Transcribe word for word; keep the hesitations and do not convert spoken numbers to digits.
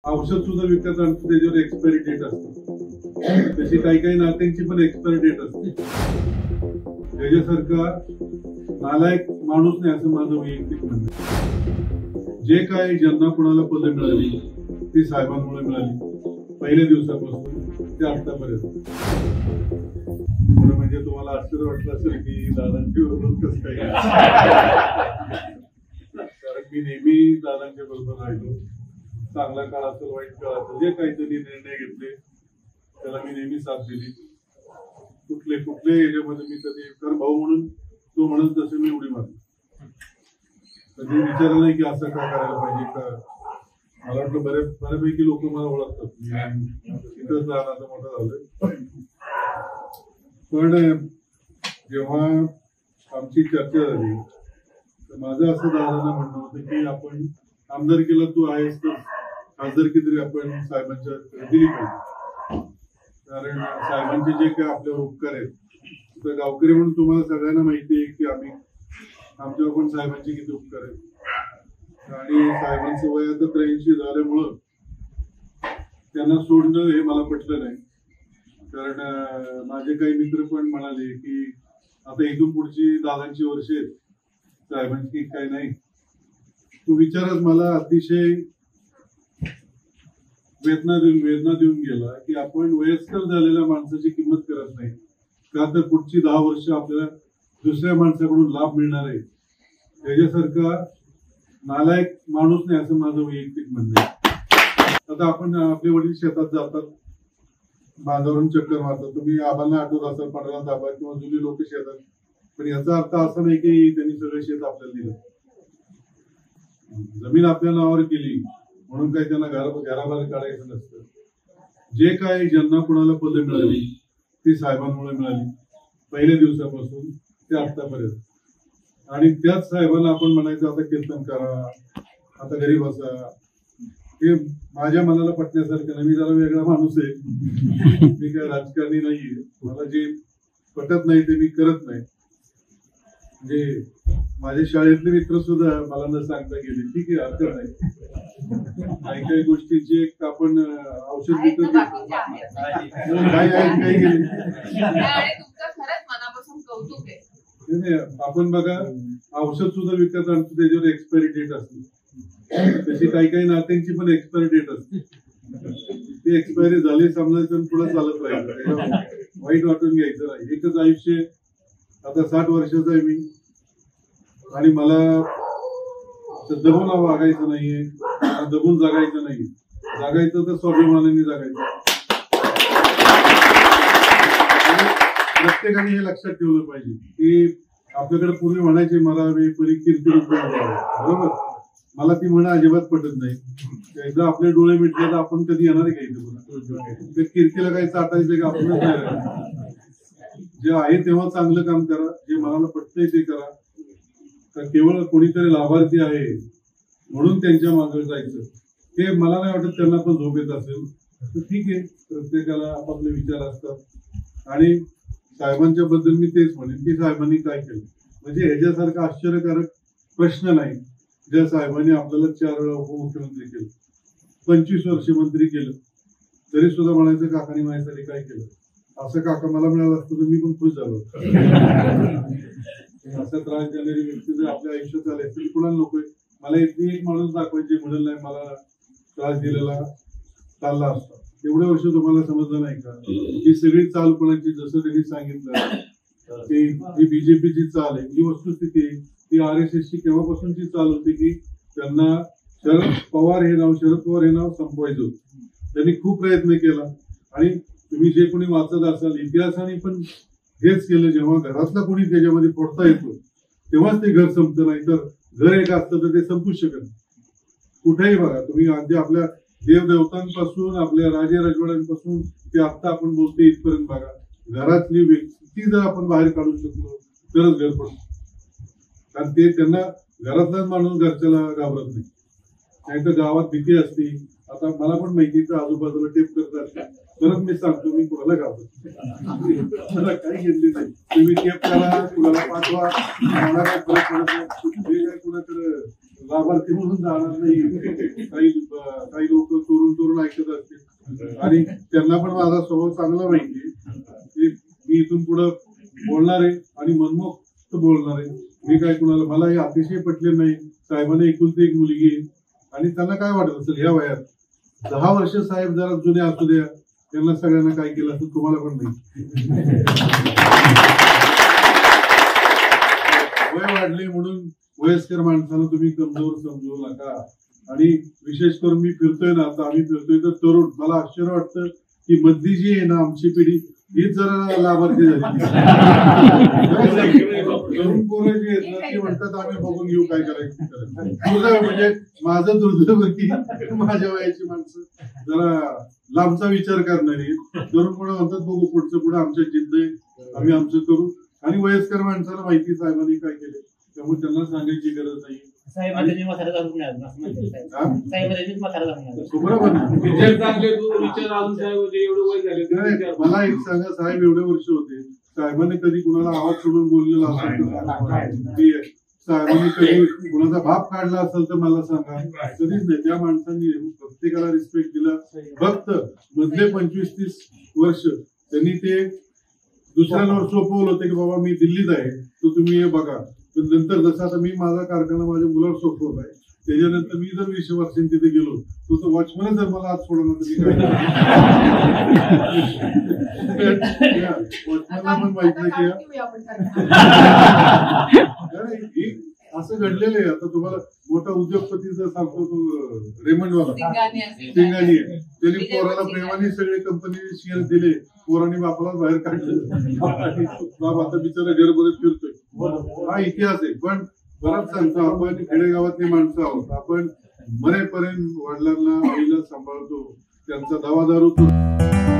औषध सुद्धा विकत आणतो त्याच्यावर एक्सपायरी डेट असते, तशी काही काही नात्यांची पण एक्सपायरी डेट असते. त्याच्यासारखा नालायक माणूस नाही असं माझं वैयक्तिक म्हणणं. जे काय ज्यांना कोणाला पदं मिळाली ती साहेबांमुळे मिळाली, पहिल्या दिवसापासून ते आतापर्यंत. म्हणजे तुम्हाला आश्चर्य वाटलं असेल की दादांची बरोबर कसं काय, कारण मी नेहमी दादांच्या बरोबर राहिलो. चांगला काळ असेल वाईट काळ असेल, जे काहीतरी निर्णय घेतले त्याला मी नेहमी साथ दिली. कुठले कुठल्या एरियामध्ये मी कधी, कारण भाऊ म्हणून तो म्हणत तसे मी उडी मारली. कधी विचारलं नाही की असं काय करायला पाहिजे का. मला वाटलं बऱ्याच बऱ्यापैकी लोक मला ओळखतात, तिथंच लहानाचं मोठं झालं. पण जेव्हा आमची चर्चा झाली तर माझं असं दादांना म्हणणं होतं की आपण आमदारकीला तू आहेस तर खासदारकी तरी आपण साहेबांच्या दिली पाहिजे. कारण साहेबांचे जे काय आपल्यावर उपकार आहेत, तर गावकरी म्हणून तुम्हाला सगळ्यांना माहिती आहे की आम्ही आमच्यावर पण साहेबांचे किती उपकार आहेत. आणि साहेबांचं वय आता त्र्याऐंशी झाल्यामुळं त्यांना सोडणं हे मला पटलं नाही. कारण माझे काही मित्र पण म्हणाले की आता इथून पुढची दादांची वर्ष आहेत, साहेबांची काही नाही. तो विचारच मला अतिशय वेदना देऊन वेदना देऊन गेला की आपण वयस्कर झालेल्या माणसाची किंमत करत नाही का, तर पुढची दहा वर्ष आपल्याला दुसऱ्या माणसाकडून लाभ मिळणार आहे. त्याच्यासारखा नालायक माणूस नाही असं माझं वैयक्तिक म्हणणं आहे. आता आपण आपले वडील शेतात जातात, बांधावरून चक्कर मारतात. तुम्ही आबांना आठवत असाल पंधरा दाबा किंवा जुनी लोक शेतात, पण याचा अर्थ असा नाही की त्यांनी सगळं शेत आपल्याला दिलं. जमीन आपल्या नावावर केली म्हणून काही त्यांना घरा घराबाहेर काढायचं नसतं. जे काय ज्यांना कोणाला पदं मिळाली ती साहेबांमुळे मिळाली, पहिल्या दिवसापासून ते आतापर्यंत. आणि त्याच साहेबांना आपण म्हणायचं आता कीर्तन करा, आता घरी बसा, हे माझ्या मनाला पटण्यासारखं नाही. मी जरा वेगळा माणूस आहे, मी काय राजकारणी नाहीये. मला जे पटत नाही ते मी करत नाही. म्हणजे माझे शाळेतले मित्र सुद्धा मला न सांगता गेले ठीक आहे, हरकत नाही. काही काही गोष्टीची एक आपण औषध विकत काही काही गेले. आपण बघा औषध सुद्धा विकत आणतो त्याच्यावर एक्सपायरी डेट असते, तशी काही काही नात्यांची पण एक्सपायरी डेट असते. ती एक्सपायरी झाली समजायचं पुढे चालत राहायचं, वाईट वाटून घ्यायचं नाही. एकच आयुष्य, आता साठ वर्षाचा आहे मी, आणि मला दबून वागायचं नाहीये, दबून जगायचं नाही. जगायचं तर स्वाभिमानाने जगायचं. प्रत्येकाने हे लक्षात ठेवलं पाहिजे की आपल्याकडे पूर्वी म्हणायचे मला परी कीर्ती बरोबर, मला ती म्हणा अजिबात पटत नाही. एकदा आपले डोळे मिटले तर आपण कधी येणार आहे काही कीर्तीला काही चाटायचं का आपणच नाही. जे आहे तेव्हा चांगलं काम करा, जे मनाला पटतंय ते करा. तर केवळ कोणीतरी लाभार्थी आहे म्हणून त्यांच्या मागे जायचं ते मला नाही वाटत त्यांना पण झोप येत असेल. तर ठीक आहे, प्रत्येकाला आपापले विचार असतात. आणि साहेबांच्या बद्दल मी तेच म्हणेन की साहेबांनी काय केलं म्हणजे ह्याच्यासारखा आश्चर्यकारक प्रश्न नाही. ज्या साहेबांनी आपल्याला चार वेळा उपमुख्यमंत्री केलं, पंचवीस वर्ष मंत्री केलं, तरी सुद्धा म्हणायचं काकांनी माझ्यासाठी काय केलं. असं काका मला मिळालं असतं तर मी पण खुश झालो. असा त्रास देणारी व्यक्ती जर आपल्या आयुष्यात आले तरी कुणाला नकोय. मला इतकी एक माणूस दाखवायची म्हणून नाही मला त्रास दिलेला चालला असता. एवढे वर्ष तुम्हाला समजलं नाही का ही सगळी चाल कोणाची, जसं त्यांनी सांगितलं की ही बीजेपीची चाल आहे. ही वस्तुस्थिती ती आर एस एसची केव्हापासूनची चाल होती की त्यांना शरद पवार हे नाव शरद पवार हे नाव संपवायचं होतं. त्यांनी खूप प्रयत्न केला. आणि तुम्ही जे कोणी वाचत असाल इतिहासाने पण हेच केलं. जेव्हा घरातला कोणी त्याच्यामध्ये फोडता येतो तेव्हाच ते घर संपतं, नाही तर घर एक असतं तर ते संपूच शकत नाही. कुठेही बघा तुम्ही, अगदी आपल्या देवदेवतांपासून आपल्या राजे राजवाड्यांपासून ते आता आपण बोलतो इथपर्यंत बघा, घरातली व्यक्ती जर आपण बाहेर काढू शकलो तरच घर पडतो. कारण ते त्यांना घरातलाच माणूस घरच्याला घाबरत नाही, नाही तर गावात भीती असते. आता मला पण माहिती तर आजूबाजूला टेप करत असतात, परत मी सांगतो मी कुणाला घाबरत मला काही घेतली नाही. तुम्ही टेप करा, कुणाला पाठवा, मला काय फरक पडत नाही. कुणाकडे लाभार्थी म्हणून जाणार नाही. काही काही लोक चोरून चोरून ऐकत असतील आणि त्यांना पण माझा स्वभाव चांगला माहिती आहे. मी इथून पुढे बोलणार आहे आणि मनमोक्त बोलणार आहे. मी काय कुणाला मला हे अतिशय पटले नाही. साहेबांना एकुलती एक मुलगी आहे आणि त्यांना काय वाटत असेल या वयात दहा वर्ष साहेब जरा जुने असू द्या, त्यांना सगळ्यांना काय केलं असं तुम्हाला पण नाही. वय वाढले म्हणून वयस्कर माणसाला तुम्ही कमजोर समजू नका. आणि विशेष करून मी फिरतोय ना, आता आम्ही फिरतोय तर तरुण, मला आश्चर्य वाटतं की मधली जी आहे ना आमची पिढी हीच जरा लाभार्थी झाली. तरुण पोरं जी आहेत ना ती म्हणतात आम्ही बघून घेऊ काय करायचं दुर्दैव, म्हणजे माझं दुर्दैव की माझ्या वयाची माणसं जरा लांबचा विचार करणारी. तरुण मुलं म्हणतात बघू पुढचं पुढे आमच्या जिद्द आहे, आम्ही आमचं करू. आणि वयस्कर माणसाला माहिती साहेबांनी काय केले त्यामुळे त्यांना सांगायची गरज नाही. मला एक सांगा, साहेब एवढे वर्ष होते, साहेबांनी कधी कुणाला आवाज सोडून बोललेला असेल, साहेबांनी कधी कुणाचा बाप काढला असेल तर मला सांगा. कधीच नाही. त्या माणसांनी प्रत्येकाला रिस्पेक्ट दिला. फक्त मधले पंचवीस तीस वर्ष त्यांनी ते दुसऱ्यांवर सोपवलं होतं की बाबा मी दिल्लीत आहे तर तुम्ही हे बघा. पण नंतर जसं आता मी माझा कारखाना माझ्या मुलावर सोपवत आहे, त्याच्यानंतर मी जर वीस वर्षांनी तिथे गेलो तो तो वॉचमन जर मला आज सोडला तर मी काय वॉचमनला पण माहित नाही की असं घडलेलं आहे. आता तुम्हाला मोठा उद्योगपतीचा सांगतो तो रेमंडवाला सिंगानी आहे, त्यांनी पोराला प्रेमाने सगळे कंपनीने शेअर दिले, पोरांनी बापाला बाहेर काढलं, बाप आता बिचारा घर बघत फिरतोय. हा इतिहास आहे. पण बराच सांगतो आपण खेडेगावातली माणसं आहोत. आपण मरेपर्यंत वडिलांना आईला सांभाळतो, त्यांचा दवा दारू